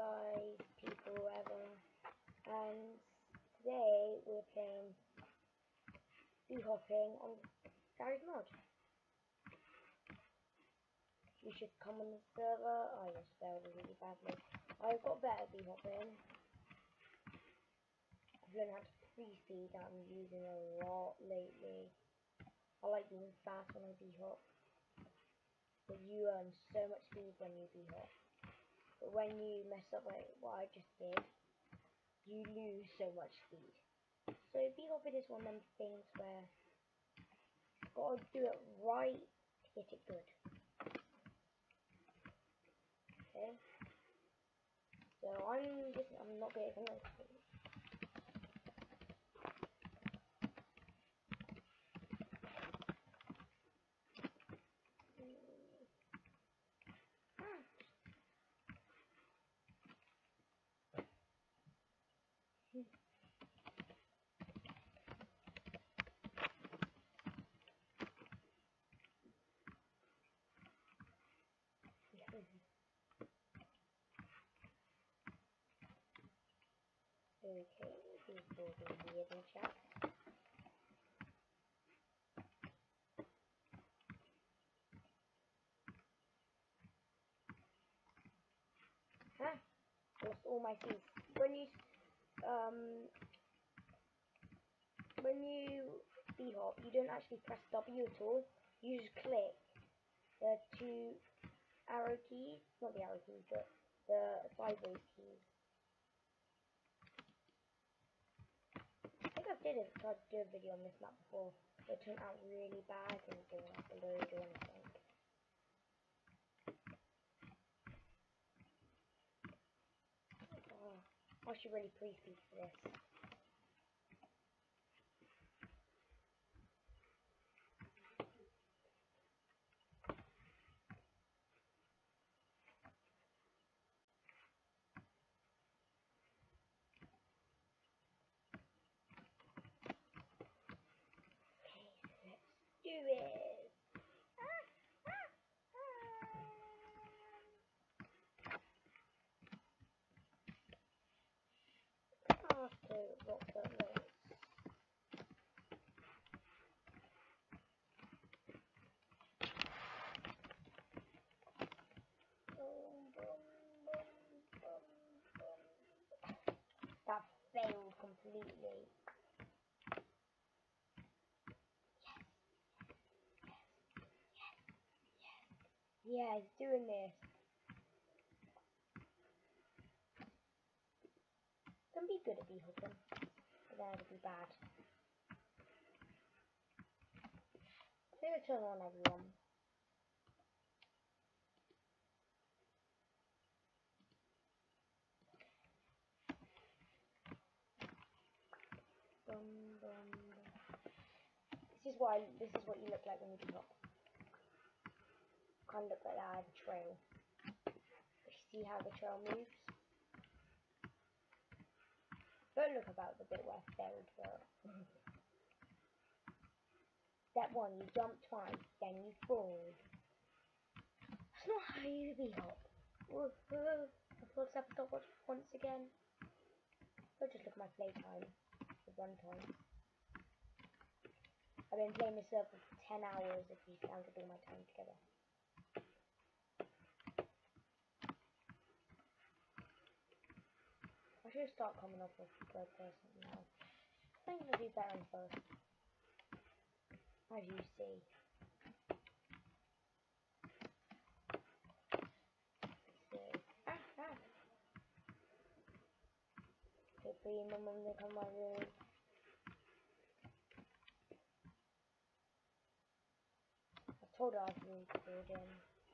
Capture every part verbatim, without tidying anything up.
guys, people, whoever, and today we're playing B-hopping on Garry's Mod. You should come on the server. Oh, I spelled really badly. I've got better B-hopping. I've learned how to free feed that I'm using a lot lately. I like being fast when I B-hop. But you earn so much speed when you B-hop. But when you mess up like what I just did, you lose so much speed. So B-hopping is one of them things where you've got to do it right to get it good. Okay. So I'm just I'm not good at this. Okay, people will be in chat. Huh? Lost all my keys. When you um when you B-hop, you don't actually press W at all. You just click the two arrow keys, not the arrow keys, but the sideways keys. I think I did it, tried to do a video on this map before, but it turned out really bad and it didn't have to load or anything. Oh, I should really pre-feed for this. Do it! After rock that note. That failed completely. Yeah, it's doing this. Can be good at B-hopping, but then it'll be bad. I'm gonna turn on everyone. Bum, bum, bum. This is why this is what you look like when you B-hop. Kind of look like that. I have a trail. You see how the trail moves? Don't look about the bit where I failed, but step one, you jump twice, then you fall. That's not how you B-hop. Whoa, whoa. I thought I stop watch once again. I'll just look at my playtime. The runtime. I've been playing this server for ten hours if you counted all my time together. I should start coming up with third person now. I think it'll be better in first. As you see. So, ah, ah. Hopefully my mum will come my room. I told her I was recording.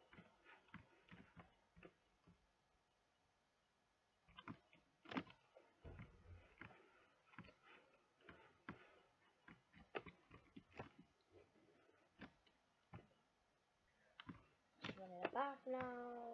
Just running a bath now.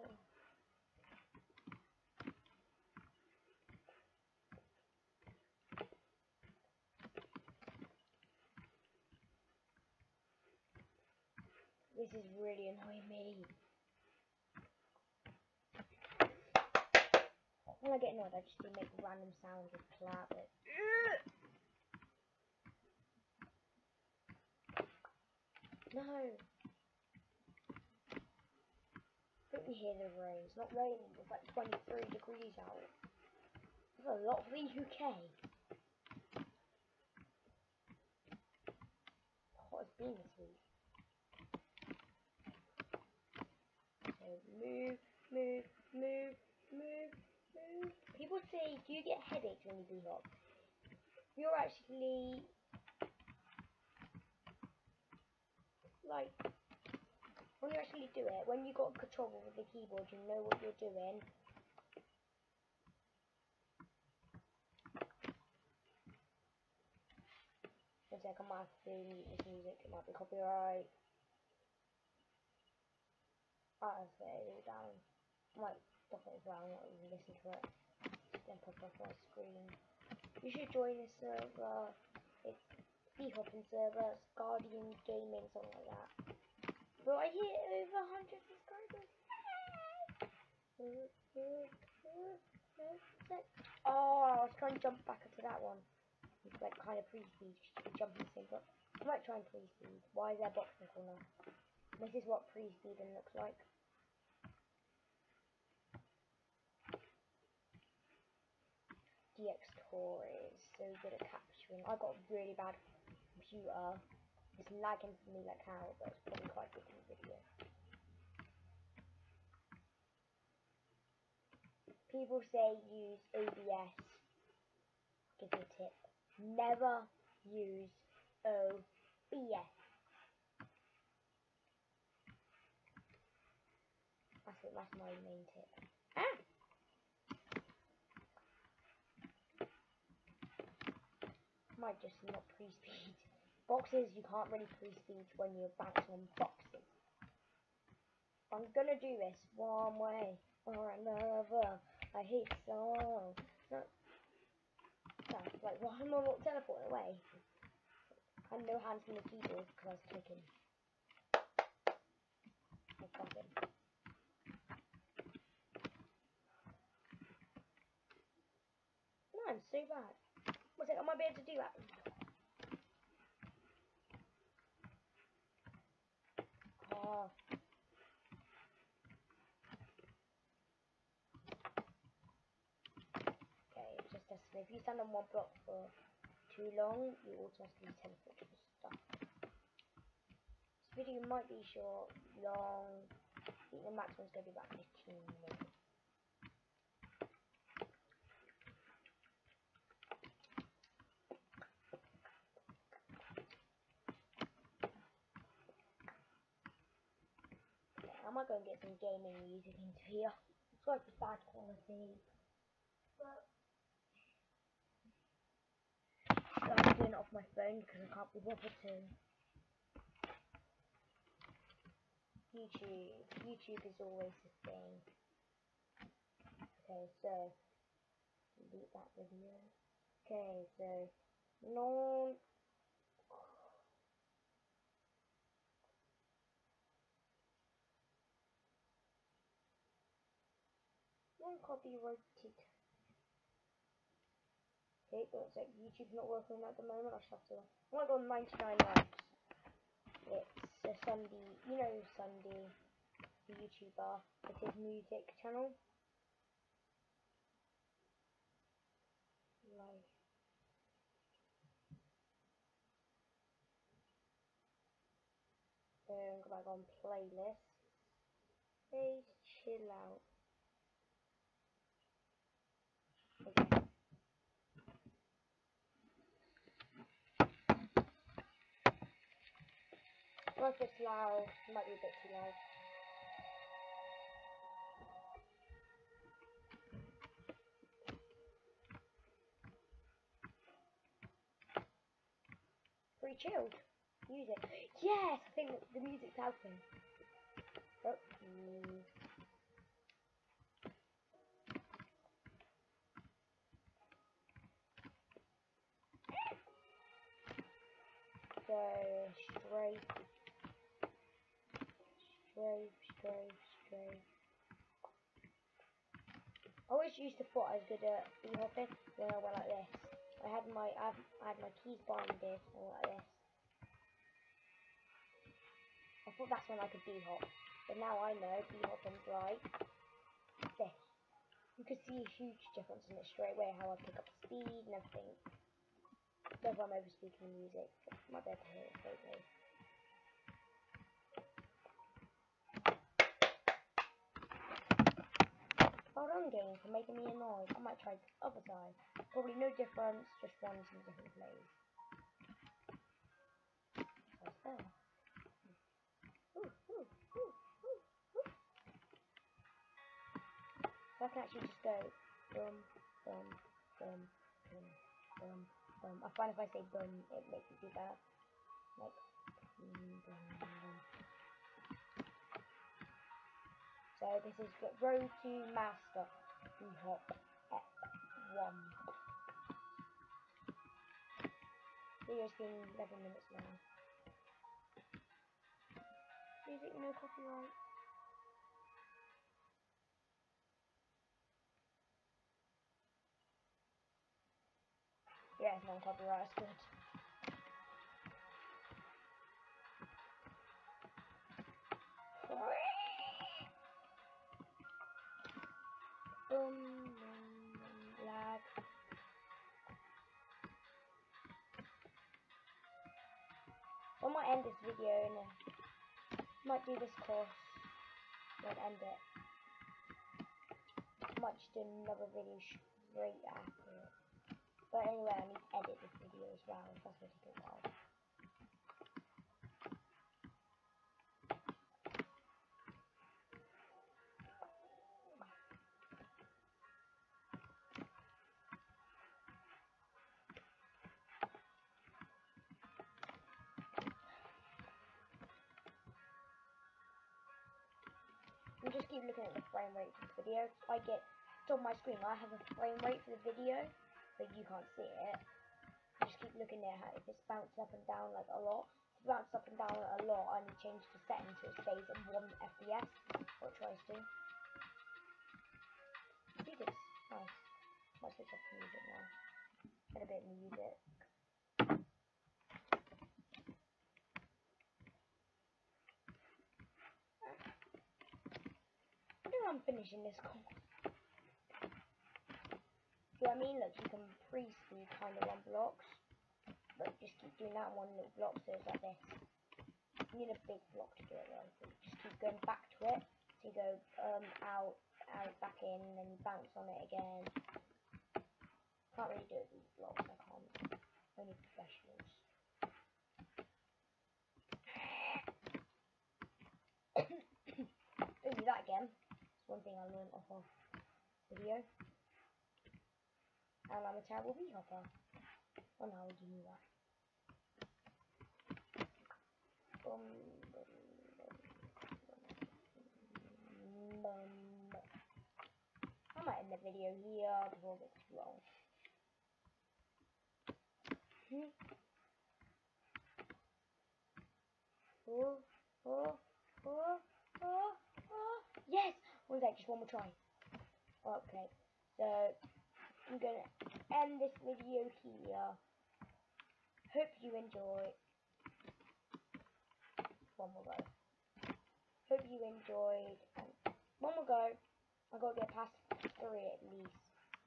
This is really annoying me. When I get annoyed, I just do make random sounds with clap it. No. I think we hear the rain. It's not raining. It's like twenty-three degrees out. That's a lot for the U K. Hot it's been this week. So move, move, move, move, move. People say, do you get headaches when you bee hop? You're actually like when you actually do it, when you got control over the keyboard, you know what you're doing. One sec, I might have to mute this music, it might be copyright. I'll set it all down. I might stop it as well, I'm not even listening to it. Then pop up my screen. You should join this server. It's Bee Hopping server, it's Guardian Gaming, something like that. But I hit over one hundred subscribers. Oh, I was trying to jump back into that one. It's like kind of pre-speed, jumping thing, but I might try and pre-speed. Why is there a box in the corner? This is what pre-speeding looks like. D X Tor is so good at capturing. I got a really bad computer. It's lagging for me like how, but it's probably quite good in the video. People say use O B S. Give you a tip. Never use O B S. That's it, that's my main tip. Ah! Might just not pre-speed. Boxes you can't really pre-speed when you're bouncing on boxes. I'm gonna do this one way or another. I hate so. No. That's like, why am I not teleporting away? I had no hands from the keyboard because I was clicking. I'm fucking. No, I'm so bad. What's it? I might be able to do that. Oh. Okay, it's just this. If you stand on one block for too long, you automatically teleport to the stuff. This video might be short, long. I think the maximum is going to be about fifteen minutes. I might go and get some gaming music into here. Sorry for bad quality. But I'm doing it off my phone because I can't be bothered to. YouTube. YouTube is always the thing. Okay, so delete that video. Okay, so no non-copyrighted. Okay, looks like YouTube's not working at the moment. I should have to. I got ninety-nine likes. It's a Sunday, you know Sunday, the YouTuber. It's his music channel. Like. Um, go back on playlist. Hey, chill out. Okay. Well, if it's loud, it might be a bit too loud. Pretty chilled. Music. Yes, I think the music's helping. Oh. Mm. So straight, straight, straight, straight. I always used to thought I was good at b-hopping when I went like this. I had my I had my keys binded and went like this. I thought that's when I could b-hop, but now I know b-hopping's like this. You could see a huge difference in it straight away, how I pick up speed and everything. Don't know if I'm over speaking the music, I might be able to hear it totally. Hold on, game, for making me annoyed. I might try the other side. Probably no difference, just one's in a different place. What's there? Ooh, ooh, ooh, ooh, ooh. So I can actually just go boom, boom, boom, boom, boom, boom. I find if I say boom, it makes it do that. Like, boom, boom, boom. So this is Road to Master B-Hop F one. Video's been eleven minutes now. Music, no copyright. Yeah, it's non copyright, it's good. Boom, lag. So I might end this video and uh, might do this course, then end it. Might just do another video straight after it. But anyway, I need to edit this video as well, so that's going to take a while. And just keep looking at the frame rate for the video. I get, it's on my screen, I have a frame rate for the video, but you can't see it. Just keep looking at how, if it's bouncing up and down like a lot. If it bounces up and down a lot, I need to change the setting so it stays at one F P S, or it tries to. Do this. Nice. Might switch off the music now. Get a bit of music. I think I'm finishing this course. See what I mean? Look, you can pre-speed kind of on blocks, but just keep doing that one little block so it's like this. You need a big block to do it though, so just keep going back to it. So you go um, out, out, back in, and then you bounce on it again. Can't really do it with these blocks, I can't. Only professionals. Don't do that again. It's one thing I learned off of video. And I'm a terrible b-hopper. Oh no, you knew that. Um, um, um, I might end the video here before it gets too long. Hmm. Oh, oh, oh, oh, oh. Yes! One sec, just one more try. Okay, so I'm gonna end this video here. Hope you enjoy. One more go. Hope you enjoyed. And one more go. I gotta get past three at least.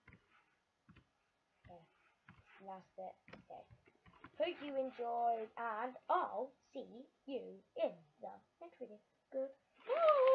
Yeah, that's it. Okay. Hope you enjoyed, and I'll see you in the next video. Good.